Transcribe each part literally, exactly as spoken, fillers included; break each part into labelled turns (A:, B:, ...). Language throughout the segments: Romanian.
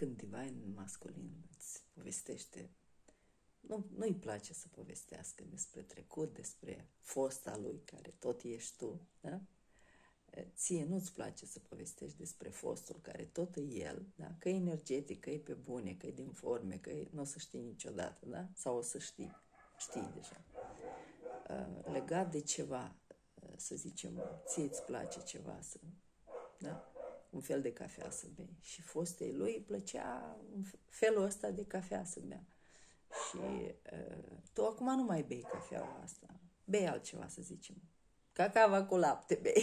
A: când divine masculin îți povestește, nu, nu-i place să povestească despre trecut, despre fosta lui, care tot ești tu, da? Ție nu-ți place să povestești despre fostul, care tot e el, da? Că e energetic, că e pe bune, că e din forme, că nu o să știi niciodată, da? Sau o să știi, știi deja. Legat de ceva, să zicem, ție îți place ceva, să, da? Un fel de cafea să bei. Și fostei lui îi plăcea felul ăsta de cafea să bea. Și uh, tu acum nu mai bei cafeaua asta. Bei altceva, să zicem. Cacava cu lapte bei.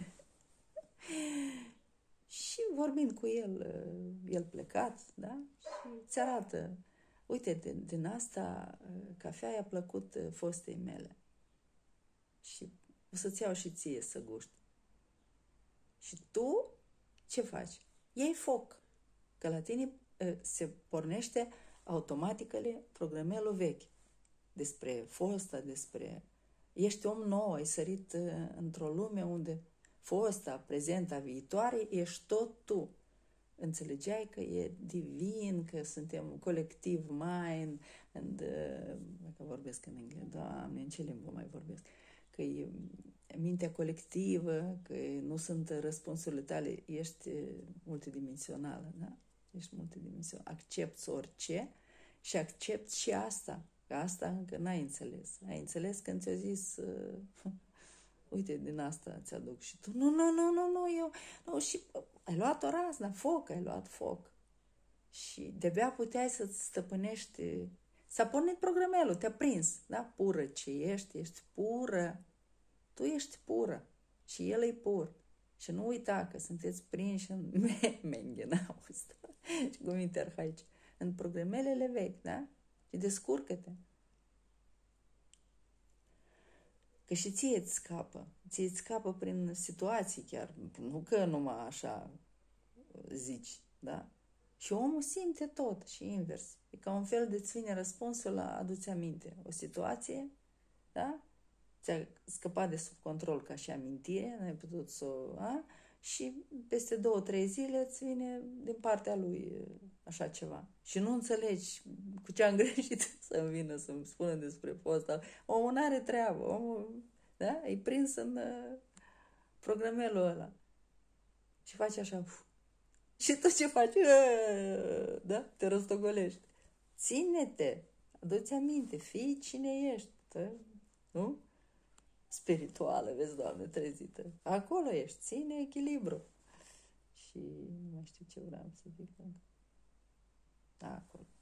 A: Și vorbind cu el, uh, el plecat, da? Și ți arată, uite, din, din asta uh, cafea i-a plăcut uh, fostei mele. Și o să-ți iau și ție să guști. Și tu ce faci? Iei foc. Că la tine uh, se pornește automaticele programelul vechi. Despre fosta, despre... Ești om nou, ai sărit uh, într-o lume unde fosta, prezenta, viitoare, ești tot tu. Înțelegeai că e divin, că suntem colectiv mind, and, uh, dacă vorbesc în engleză, Doamne, în ce limbă mai vorbesc? Că e mintea colectivă, că nu sunt răspunsurile tale, ești multidimensională, da? Ești multidimensional. Accepți orice și accepți și asta. Că asta încă n-ai înțeles. Ai înțeles când ți-a zis uh, uite, din asta ți-aduc și tu. Nu, nu, nu, nu, nu, eu... Nu, și ai luat o razna, foc, ai luat foc. Și de-abia puteai să-ți stăpânești... S-a pornit programelul, te-a prins, da? Pură ce ești, ești pură. Tu ești pură și el e pur. Și nu uita că sunteți prinși în menghena asta. Și cum interhaici. În programelele vechi, da? Și descurcă-te. Că și ție îți scapă. Ție îți scapă prin situații chiar. Nu că numai așa zici, da? Și omul simte tot și invers. E ca un fel de îți vine răspunsul la adu-ți aminte. O situație, da? Ți-a scăpat de sub control ca și amintire, n-ai putut să o... A? Și peste două, trei zile îți vine din partea lui așa ceva. Și nu înțelegi cu ce am greșit să-mi vină să-mi spună despre fosta. Omul n-are treabă. Omul, da? E prins în uh, programelul ăla. Și faci așa... Uf. Și tu ce faci? Uh, da? Te rostogolești. Ține-te! Adu-ți aminte. Fii cine ești. Da? Nu? Spirituală, vezi, Doamne, trezită. Acolo ești, ține echilibru. Și nu mai știu ce vreau să zic. Da, acolo.